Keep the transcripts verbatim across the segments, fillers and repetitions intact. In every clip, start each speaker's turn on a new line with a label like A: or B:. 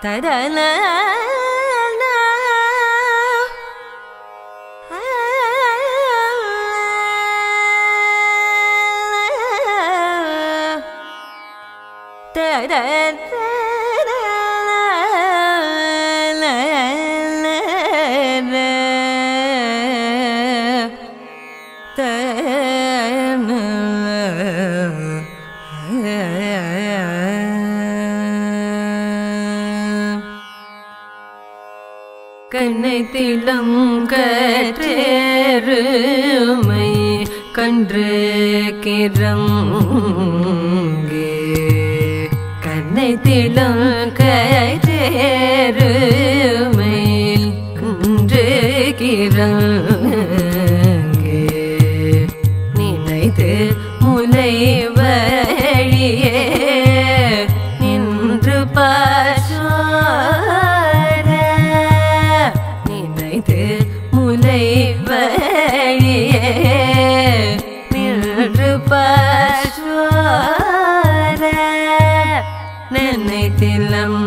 A: ததன கண்ணைத்திலம் கற்றேருமை கன்று கிறங்கே கண்ணைத்திலம் கற்றேருமை கன்று கிறங்கே நினைத்து முலை வழியே நின்று பாசோர நினைத்து முலை வழியே நின்று பாசோர நினைத்திலம்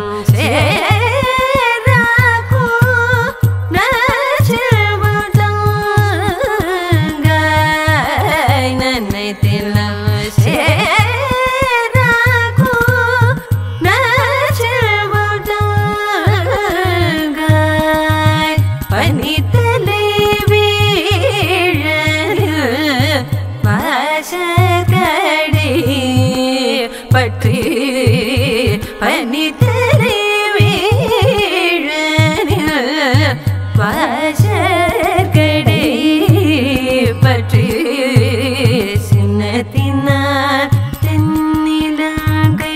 A: பற்றி பனித்தலை வீழனில் வாசற்கடை பற்றி சின்னத்தினார் தென்னிலங்கை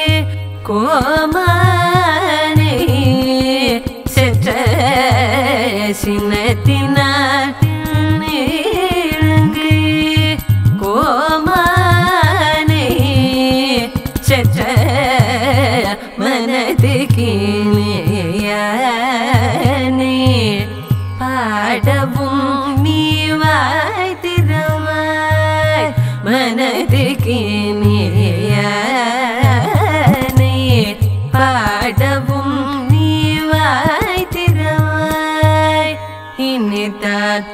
A: கோமானை செற்ற சின்னத்தினார் தென்னிலங்கை கோமானை செற்ற மனதுக்கினியானே பாடவும் நீவாய் திறவாய் மனதுக்கினியானே பாடவும் நீவாய் திறவாய் இனித்தான்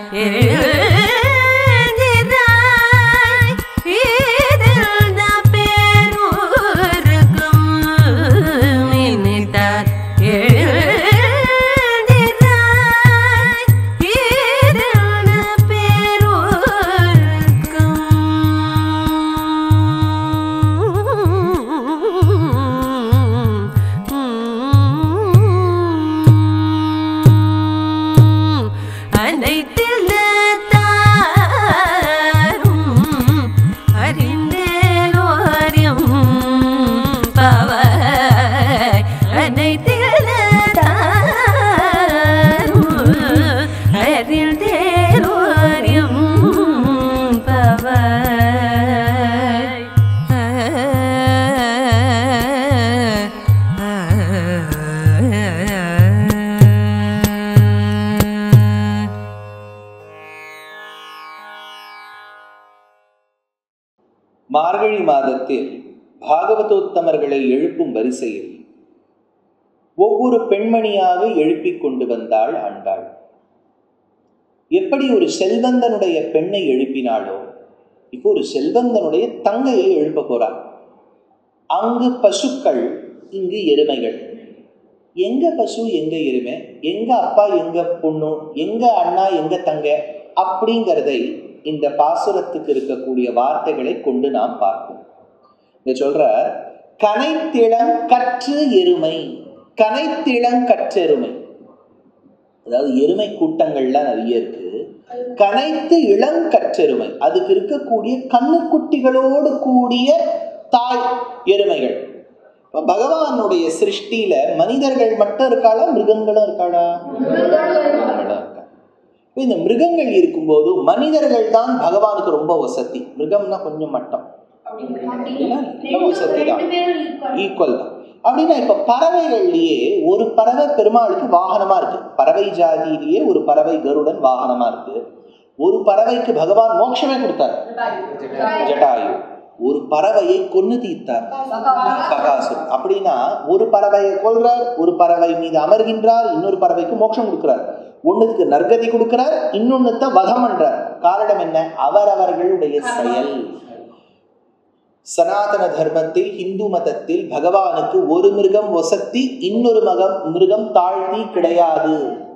B: மார்கழி மாதத்தில் பாகவதோத்தமர்களை எழுப்பும் வரிசையில் ஒவ்வொரு பெண்மணியாக எழுப்பிக் கொண்டு வந்தாள் ஆண்டாள். எப்படி ஒரு செல்வந்தனுடைய பெண்ணை எழுப்பினாளோ இப்போ ஒரு செல்வந்தனுடைய தங்கையை எழுப்ப போறாள். அங்கு பசுக்கள், இங்கு எருமைகள். எங்க பசு எங்க எருமை, எங்க அப்பா எங்க பொண்ணு, எங்க அண்ணா எங்க தங்க அப்படிங்கிறதை இந்த பாசுரத்துக்கு இருக்கக்கூடிய வார்த்தைகளை கொண்டு நாம் பார்ப்போம். இத சொல்ற கனைத்திளங் கற்று எருமை, கனைத்திளங் கற்றெருமை, அதாவது எருமை கூட்டங்கள்லாம் நிறைய இருக்கு. கனைத்து இளங்கற்றெருமை, அதுக்கு இருக்கக்கூடிய கண்ணுக்குட்டிகளோடு கூடிய தாய் எருமைகள். இப்போ பகவானுடைய சிருஷ்டியில மனிதர்கள் மட்டும் இருக்காளா, மிருகங்களும் இருக்காளா? இந்த மிருகங்கள் இருக்கும்போது மனிதர்கள் தான் பகவானுக்கு ரொம்ப வசதி. மிருகம்னா கொஞ்சம் மட்டம், வசதி தான், ஈக்குவல் தான். அப்படின்னா இப்ப பறவைகள்லயே ஒரு பறவை பெருமாளுக்கு வாகனமா இருக்கு. பறவை ஜாதியிலேயே ஒரு பறவை கருடன் வாகனமா இருக்கு. ஒரு பறவைக்கு பகவான் மோட்சமே கொடுத்தார், ஜட்டாயு. ஒரு பறவையை கொன்னு தீர்த்தார் பகாசுரன். அப்படின்னா ஒரு பறவையை கொல்றார், ஒரு பறவை மீது அமர்கின்றார், இன்னொரு பறவைக்கு மோட்சம் கொடுக்கிறார், ஒண்ணுக்கு நற்கதி கொடுக்கிறார், இன்னொன்னுத்த வதம் பண்றார். காரணம் என்ன? அவரவர்களுடைய செயல். சனாதன தர்மத்தில், இந்து மதத்தில் பகவானுக்கு ஒரு மிருகம் வசத்தி, இன்னொரு மகம் மிருகம் தாழ்த்தி கிடையாது.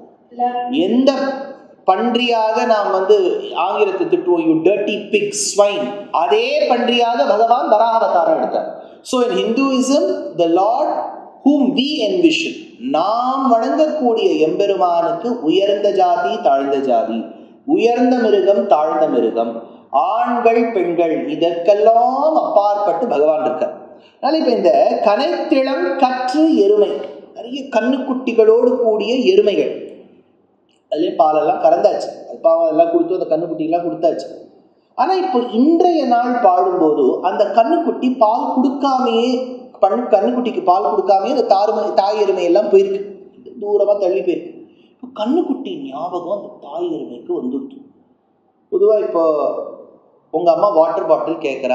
B: எந்த பன்றியாக நாம் வந்து ஆங்கிலத்தை திட்டுவோம், யூ டர்ட்டி பிக் ஸ்வைன், அதே பன்றியாக பகவான் வராகாவதாரம் எடுத்தார். So in Hinduism the lord whom we envision, நாம் வணங்கக்கூடிய எம்பெருமானுக்கு உயர்ந்த ஜாதி தாழ்ந்த ஜாதி, உயர்ந்த மிருகம் தாழ்ந்த மிருகம், ஆண்கள் பெண்கள், இதற்கெல்லாம் அப்பாற்பட்டு பகவான் இருக்கார். அதனால இப்ப இந்த கனைத்திளம் கற்று எருமை, நிறைய கண்ணுக்குட்டிகளோடு கூடிய எருமைகள், அதுலேயும் பாலெல்லாம் கறந்தாச்சு, பாவம் எல்லாம் கொடுத்து அந்த கண்ணுக்குட்டிலாம் கொடுத்தாச்சு. ஆனால் இப்போ இன்றைய நாள் பாடும்போது அந்த கண்ணுக்குட்டி பால் கொடுக்காமையே, பண்ணு கண்ணுக்குட்டிக்கு பால் கொடுக்காமையே அந்த தாருமை தாய் எருமையெல்லாம் போயிருக்கு, தூரமாக தள்ளி போயிருக்கு. இப்போ கண்ணுக்குட்டி ஞாபகம் அந்த தாய் எருமைக்கு வந்துடுது. பொதுவாக இப்போ உங்கள் அம்மா வாட்டர் பாட்டில் கேட்குறா,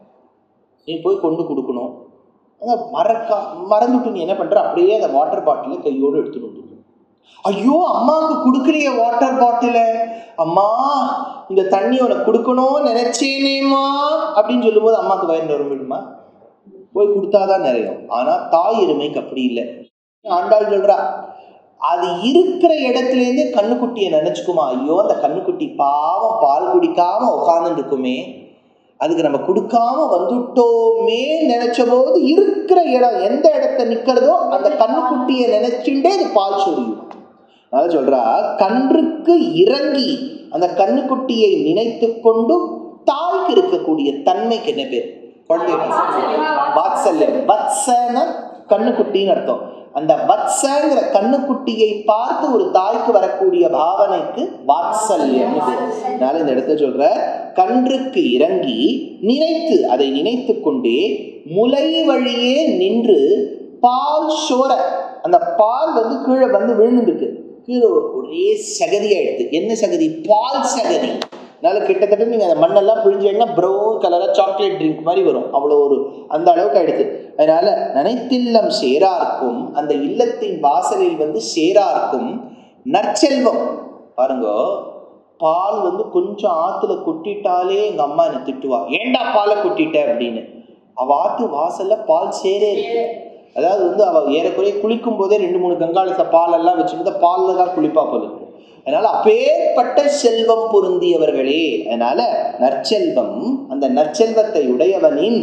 B: நீ போய் கொண்டு கொடுக்கணும், அங்கே மறக்கா மறந்துட்டு நீ என்ன பண்ணுற, அப்படியே அந்த வாட்டர் பாட்டிலை கையோடு எடுத்துட்டு வந்து, ஐயோ அம்மாவுக்கு கொடுக்கலையே வாட்டர் பாட்டில, அம்மா இந்த தண்ணி உனக்கு கொடுக்கணும்னு நினைச்சேனேம்மா அப்படின்னு சொல்லும்போது அம்மாவுக்கு வயிறு வரும் விடுமா? போய் கொடுத்தாதான் நிறையும். ஆனா தாய் எருமைக்கு அப்படி இல்லை. ஆண்டாள் சொல்றா, அது இருக்கிற இடத்துல இருந்தே கண்ணுக்குட்டியை நினைச்சுக்குமா, ஐயோ அந்த கண்ணுக்குட்டி பாவம் பால் குடிக்காம உட்கார்ந்து இருக்குமே, அதுக்கு நம்ம கொடுக்காம வந்துட்டோமே நினைச்ச போது இருக்கிற இடம் எந்த இடத்த நிக்கிறதோ அந்த கண்ணுக்குட்டியை நினைச்சுட்டே அது பால் சொல்லியும். அதாவது சொல்றா, கன்றுக்கு இறங்கி அந்த கண்ணுக்குட்டியை நினைத்து கொண்டு தாய்க்கு இருக்கக்கூடிய தன்மைக்கு என்ன பேர்? குழந்தை வாத்சல்யம். வத்சன கண்ணுக்குட்டின்னு அர்த்தம். அந்த வத்சங்கிற கண்ணுக்குட்டியை பார்த்து ஒரு தாய்க்கு வரக்கூடிய பாவனைக்கு வாத்சல்யம். அதனால இந்த இடத்த சொல்ற, கன்றுக்கு இறங்கி நினைத்து, அதை நினைத்து கொண்டே முலை வழியே நின்று பால் சோர, அந்த பால் வந்து கீழே வந்து விழுந்துருக்கு, கீழே ஒரே சகதியாயிடுது. என்ன சகதி? பால் சகதி. அதனால கிட்டத்தட்ட நீங்க அந்த மண்ணெல்லாம் பிழிஞ்சீங்கன்னா ப்ரௌன் கலரா சாக்லேட் ட்ரிங்க் மாதிரி வரும், அவ்வளோ ஒரு அந்த அளவுக்கு ஆயிடுது. அதனால நினைத்தில்லம் சேரார்க்கும், அந்த இல்லத்தின் வாசலில் வந்து சேரார்க்கும் நற்செல்வம். பாருங்க, பால் வந்து கொஞ்சம் ஆத்துல கொட்டிட்டாலே எங்க அம்மா என்ன திட்டுவா, ஏண்டா பாலை கொட்டிட்ட அப்படின்னு. அவ ஆத்து வாசல்ல பால் சேரே இருக்கு. அதாவது வந்து அவள் ஏறக்குறைய குளிக்கும் போதே ரெண்டு மூணு கங்காளத்த பால் எல்லாம் வச்சுக்கிட்டு பாலில் தான் குளிப்பா போல இருக்கு. அதனால அப்பேற்பட்ட செல்வம் பொருந்தியவர்களே. அதனால நற்செல்வம், அந்த நற்செல்வத்தை உடையவனின்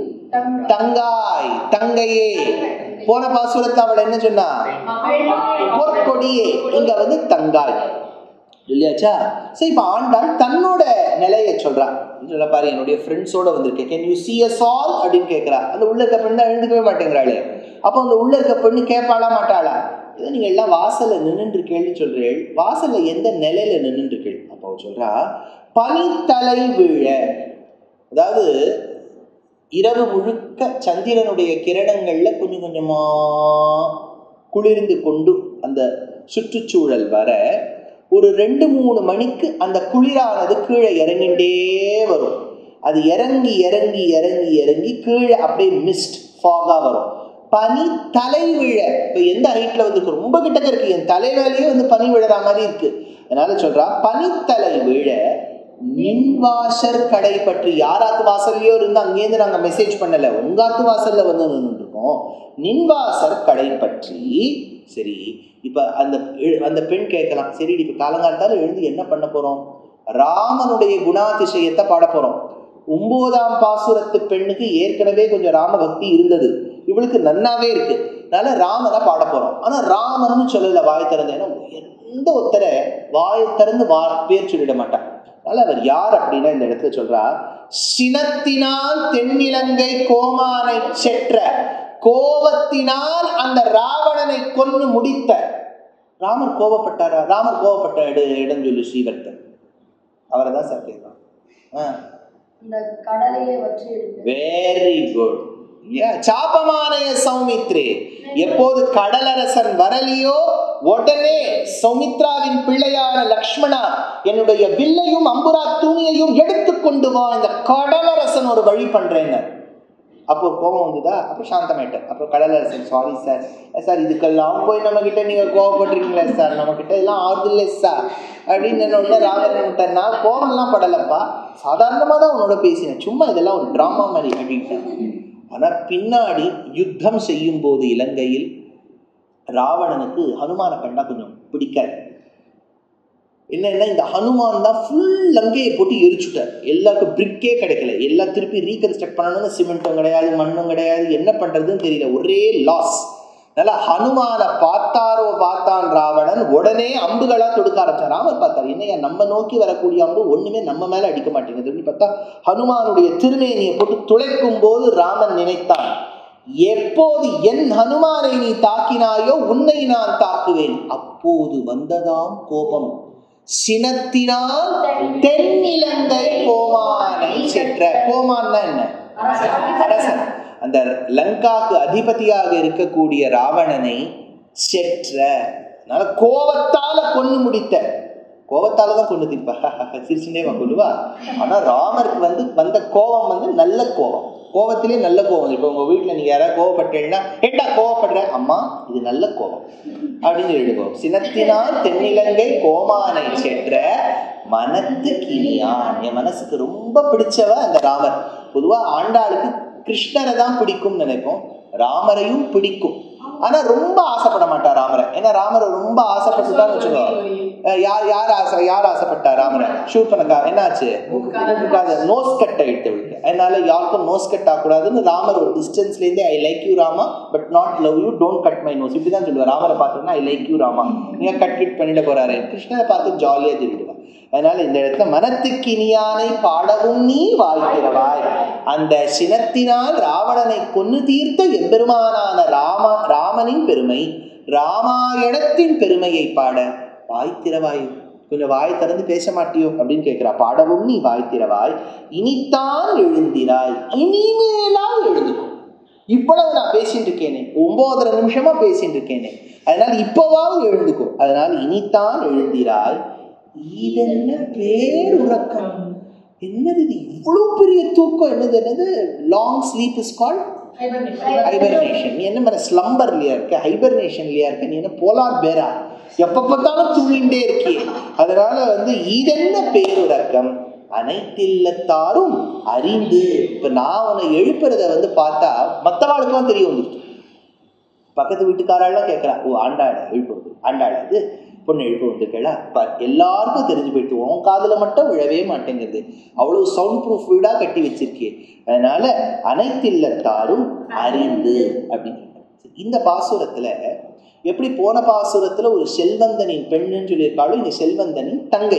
B: தங்காய், தங்கையே. போன பாசுரத்தை அவள் என்ன சொன்னா? பொற்கொடியே. இங்க வந்து தங்காய் இல்லையாச்சா? சரி, இப்ப ஆண்டாள் தன்னோட நிலையை சொல்றான். சொல்ல பாரு, என்னுடைய ஃப்ரெண்ட்ஸோட வந்திருக்கேன், can you see us all அப்படின்னு கேட்கிறா. அந்த உள்ள இருக்க பெண் தான் எழுந்துக்கவே மாட்டேங்கிறாளே. அப்போ அந்த உள்ள இருக்க பெண்ணு கேட்பாளா மாட்டாளா? இதை நீங்க எல்லாம் வாசல்ல நின்று கேள்வி சொல்றேள், வாசல்ல எந்த நிலையில நின்று கேள். அப்போ சொல்றா, பனித்தலை வீழ, அதாவது இரவு முழுக்க சந்திரனுடைய கிரணங்கள்ல கொஞ்சம் கொஞ்சமா குளிர்ந்து கொண்டு அந்த சுற்றுச்சூழல் வர, ஒரு ரெண்டு மூணு மணிக்கு அந்த குளிரானது கீழே இறங்கிண்டே வரும். அது இறங்கி இறங்கி இறங்கி இறங்கி கீழே அப்படியே மிஸ்ட் ஃபாகா வரும். பனி தலை விழ, இப்போ எந்த ஹைட்ல வந்து ரொம்ப கிட்டக்க இருக்கு, என் தலைவேலையே வந்து பனி விழற மாதிரி இருக்கு. அதனால சொல்றா, பனித்தலை விழ நின்வாசர் கடை பற்றி. யாராத்து வாசல்லையோ இருந்து அங்கேருந்து நாங்க மெசேஜ் பண்ணல, உங்காத்து வாசல்ல வந்து நின்று இருக்கோம். நின்வாசர் கடை பற்றி. சரி, இப்ப அந்த அந்த பெண் கேட்கலாம், சரி இப்ப காலங்காலத்தால எழுந்து என்ன பண்ண போறோம்? ராமனுடைய குணாதிசயத்தை பாட போறோம். ஒன்பதாம் பாசுரத்து பெண்ணுக்கு ஏற்கனவே கொஞ்சம் ராமபக்தி இருந்தது, இவளுக்கு நன்னாவே இருக்கு. அதனால ராமனை பாட போறோம். ஆனா ராமன்னு சொல்லல வாய் திறந்து, ஏன்னா எந்த ஒருத்தரை வாய் திறந்து வா பேர் சொல்லிட மாட்டான். அதனால அவர் யார் அப்படின்னா இந்த இடத்துல சொல்றா, சினத்தினால் தென்னிலங்கை கோமானை செற்ற, கோபத்தினால் அந்த ராவணனை கொன்று முடித்த. ராமர் கோபப்பட்டாரா? ராமர் கோபப்பட்ட இடம் இடம் சொல்லு ஸ்ரீவர்த்தன், அவரை தான் சார் கேட்கலாம். Very good. சாபமானய சௌமித்ரே, எப்போது கடலரசன் வரலியோ உடனே சௌமித்ராவின் பிள்ளையான லக்ஷ்மணா என்னுடைய வில்லையும் அம்புரா தூணியையும் எடுத்துக்கொண்டு வா, இந்த கடலரசன் ஒரு வழி பண்றேன்னு. அப்போ கோபம் வந்துதா, அப்புறம் சாந்தமாயிட்டார். அப்புறம் கடலரசன், சாரி சார் சார் இதுக்கெல்லாம் போய் நம்ம கிட்ட நீங்க கோவப்படுறீங்களே சார், நம்ம கிட்ட எல்லாம் ஆறுது இல்லை சார் அப்படின்னு என்ன உடனே ராமர் விட்டார். நான் கோபம்லாம் படலப்பா, சாதாரணமாக தான் உன்னோட பேசினேன், சும்மா இதெல்லாம் ஒரு டிராமா மாதிரி அப்படின்ட்டேன். ஆனால் பின்னாடி யுத்தம் செய்யும் போது இலங்கையில் ராவணனுக்கு ஹனுமானை கண்டா கொஞ்சம் பிடிக்காது. என்னன்னா இந்த ஹனுமான் தான் ஃபுல் லங்கையை போட்டு எரிச்சுட்டார். எல்லாருக்கும் பிரிக்கே கிடைக்கல, எல்லாம் திருப்பி ரீகன்ஸ்ட்ரக்ட் பண்ணணும்னு சிமெண்ட்டும் கிடையாது, மண்ணும் கிடையாது, என்ன பண்றதுன்னு தெரியல, ஒரே லாஸ். அதனால ஹனுமானை பார்த்தாரோ பார்த்தான் ராவணன், உடனே அம்புகளா தொடுக்க ஆரம்பிச்சான். ராமர் பார்த்தார், என்னையா நம்ம நோக்கி வரக்கூடிய அம்பு ஒண்ணுமே நம்ம மேல அடிக்க மாட்டேங்குது அப்படின்னு பார்த்தா ஹனுமானுடைய திருமேனியை போட்டு துளைக்கும் போது ராமன் நினைத்தான், எப்போது என் ஹனுமானை நீ தாக்கினாயோ உன்னை நான் தாக்குவேன். அப்போது வந்ததாம் கோபம், சினத்தினால் தென்னிலங்கை கோமானை செற்ற. கோமான்னா என்ன? அரசன். அந்த லங்காக்கு அதிபதியாக இருக்கக்கூடிய ராவணனை செற்ற, கோபத்தால கொண்டு முடித்த. கோபத்தால தான் கொண்டு தீர்ப்பா, சிரிச்சுட்டே கொள்ளுவா. ஆனா ராமருக்கு வந்து வந்த கோபம் வந்து நல்ல கோபம், கோபத்திலே நல்ல கோபம். இப்போ உங்க வீட்டுல நீங்க யாராவது கோவப்பட்டீங்கன்னா, ஏட்டா கோவப்படுற, அம்மா இது நல்ல கோபம் அப்படின்னு எழுதுவோம். சினத்தினால் தென்னிலங்கை கோமானை சென்ற மனத்து கிணியான். என் மனசுக்கு ரொம்ப பிடிச்சவ அந்த ராமர். பொதுவா ஆண்டாளுக்கு கிருஷ்ணரை தான் பிடிக்கும் நினைப்போம், ராமரையும் பிடிக்கும். ஆனா ரொம்ப ஆசைப்பட மாட்டார் ராமரை. ஏன்னா ராமரை ரொம்ப ஆசைப்பட்டுட்டான்னு வச்சுக்கோ, யார் யார் ஆசை யார் ஆசைப்பட்டா ராமரை ஷூட் பண்ணக்கா என்னாச்சு, நோஸ் கட் ஆயிடுத்து அவளுக்கு. அதனால யாருக்கும் நோஸ் கட் ஆகக்கூடாதுன்னு ராமர் ஒரு டிஸ்டன்ஸ்ல இருந்தே I like you Rama but not love you, don't cut my nose, இப்படிதான் சொல்லுவார். ராமரை பார்த்தோம்னா ஐ லைக் யூ ராமா, நீங்க கட் கிட் பண்ணிட போறாரு. கிருஷ்ணரை பார்த்து ஜாலியா தெரிவிடுவார். அதனால இந்த இடத்துல மனத்துக்கு இனியானை பாடவும் நீ வாய்க்கிறவாய். அந்த சினத்தினால் ராவணனை கொன்னு தீர்த்த எம்பெருமானான ராம ராமனின் பெருமை, ராமாயணத்தின் பெருமையை பாட வாய்த்திரவாய். கொஞ்சம் வாய் திறந்து பேச மாட்டியோ அப்படின்னு கேட்கிறா. பாடவும் நீ வாய்த்திரவாய், இனித்தான் எழுந்திராய், இனிமேலாவது எழுதுக்கும். இவ்வளவு நான் பேசிட்டு இருக்கேனே, ஒன்பதரை நிமிஷமா பேசிட்டு இருக்கேனே, அதனால இப்பவாவது எழுந்துக்கும். அதனால இனித்தான் எழுந்திராய், இதென்ன பேருறக்கம், என்னது இது இவ்வளவு பெரிய தூக்கம், என்னது என்னது long sleep is called hibernation. நீ என்ன மாதிரி ஸ்லம்பர்லயா இருக்க, ஹைபர்னேஷன்லயா இருக்க, நீ என்ன போலார் பேரா, எப்ப பார்த்தாலும் தூங்கிட்டே இருக்கியே. அதனால வந்து இதென்ன பேருறக்கம், அனைத்தில்லத்தாரும் அறிந்து. இப்ப நான் உன்னை எழுப்புறத வந்து பார்த்தா மற்றவாளுக்கெல்லாம் தெரிய வந்துருக்கு. பக்கத்து வீட்டுக்காரெல்லாம் கேட்கறா, ஓ ஆண்டாட எழுப்பு வந்து ஆண்டாட இது பொண்ணு எழுப்பு வந்துருக்கா, எல்லாருக்கும் தெரிஞ்சு போயிட்டு உன் காதுல மட்டும் விழவே மாட்டேங்கிறது, அவ்வளவு சவுண்ட் ப்ரூஃப் வீடா கட்டி வச்சிருக்கே. அதனால அனைத்தில்லத்தாரும் அறிந்து அப்படின்னு. இந்த பாசுரத்துல எப்படி போன பாசுரத்துல ஒரு செல்வந்தனின் பெண்ணுன்னு சொல்லியிருக்காலும், இந்த செல்வந்தனின் தங்கை.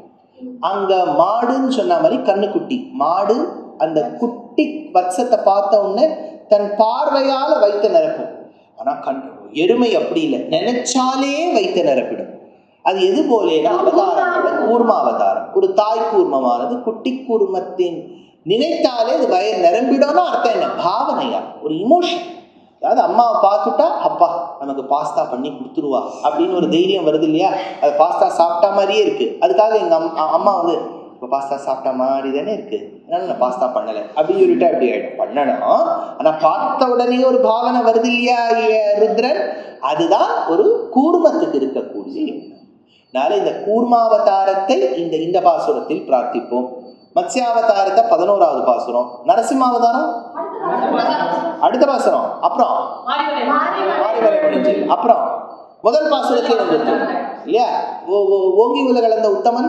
B: அங்க மாடுன்னு சொன்ன மாதிரி கண்ணுக்குட்டி மாடு அந்த குட்டி வத்சத்தை பார்த்த உடனே தன் பார்வையால வைத்த நிரப்பும். ஆனா கண் எருமை அப்படி இல்லை, நினைச்சாலே வைத்த நிரப்பிடும். அது எது போலேனா அவதாரங்களோட கூர்ம அவதாரம். ஒரு தாய் கூர்மமானது குட்டி கூர்மத்தின் நினைத்தாலே அது வயர் நிரம்பிடும்னா அர்த்தம் என்ன, பாவனையா, ஒரு இமோஷன். அதாவது அம்மாவை பார்த்துட்டா அப்பா நமக்கு பாஸ்தா பண்ணி கொடுத்துருவா அப்படின்னு ஒரு தைரியம் வருது இல்லையா. அது பாஸ்தா சாப்பிட்டா மாதிரியே இருக்கு. அதுக்காக எங்க அம்மா வந்து இப்போ பாஸ்தா சாப்பிட்டா மாதிரி தானே இருக்கு, அதனால நான் பாஸ்தா பண்ணலை அப்படின்னு சொல்லிட்டு அப்படி ஆயிடும். பண்ணணும், ஆனா பார்த்த உடனே ஒரு பாவனை வருது இல்லையா ருத்ரன், அதுதான் ஒரு கூர்மத்துக்கு இருக்கக்கூடிய எண்ணம். அதனால இந்த கூர்மாவதாரத்தை இந்த இந்த பாசுரத்தில் பிரார்த்திப்போம். மத்ஸ்யாவதாரத்தை பதினோராவது பாசுரம், நரசிம்மாவதாரம் அடுத்த பாசுரம், அப்புறம் அப்புறம் முதல் பாசுரத்திலே வந்துருக்கு இல்லையா. ஓங்கி உலக கலந்த உத்தமன்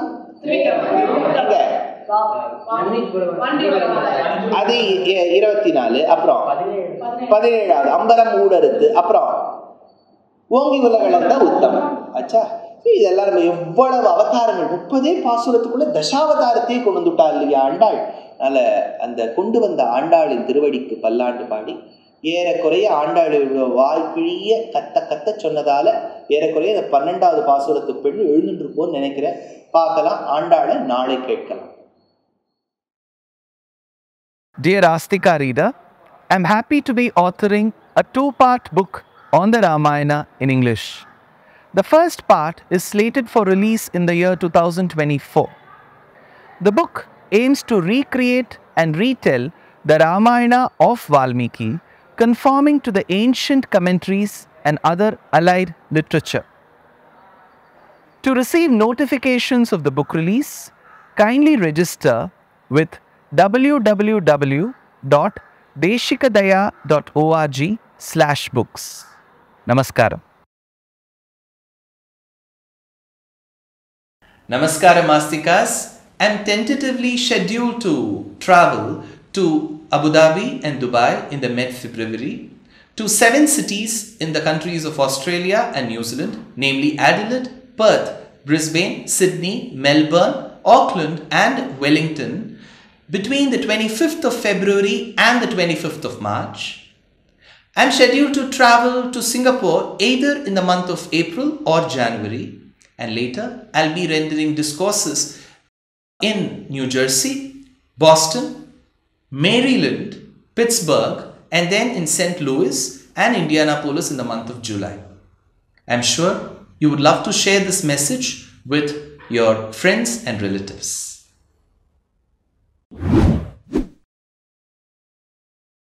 B: அது இருபத்தி நாலு, அப்புறம் பதினேழாவது அம்பரம் ஊடறுத்து, அப்புறம் ஓங்கி உலக கலந்த உத்தமன். ஆச்சா, இதெல்லாம் நம்ம எவ்வளவு அவதாரங்கள், முப்பதே பாசுரத்துக்குள்ள தசாவதாரத்தையே கொண்டு வந்துட்டா இல்லையா ஆண்டாள். அதனால அந்த கொண்டு வந்த ஆண்டாளின் திருவடிக்கு பல்லாண்டு பாடி, ஏறக்குறைய ஆண்டாளுடைய வாய்ப்பிழிய கத்த கத்த சொன்னதால ஏறக்குறைய இந்த பன்னெண்டாவது பாசுரத்து பெண் எழுந்துட்டு இருப்போம்னு நினைக்கிறேன். பார்க்கலாம், ஆண்டாளை நாளை கேட்கலாம்.
C: Dear Astika reader, I am happy to be authoring a two-part book on the Ramayana in English. The first part is slated for release in the year two thousand twenty-four. The book aims to recreate and retell the Ramayana of Valmiki, conforming to the ancient commentaries and other allied literature. To receive notifications of the book release, kindly register with w w w dot deshikadaya dot org slash books. Namaskaram.
B: Namaskaram Astikas. I'm tentatively scheduled to travel to Abu Dhabi and Dubai in the mid-February, to seven cities in the countries of Australia and New Zealand, namely Adelaide, Perth, Brisbane, Sydney, Melbourne, Auckland and Wellington between the twenty-fifth of February and the twenty-fifth of March. I'm scheduled to travel to Singapore either in the month of April or January, and later I'll be rendering discourses in New Jersey, Boston, Maryland, Pittsburgh, and then in Saint Louis and Indianapolis in the month of July. I'm sure you would love to share this message with your friends and relatives.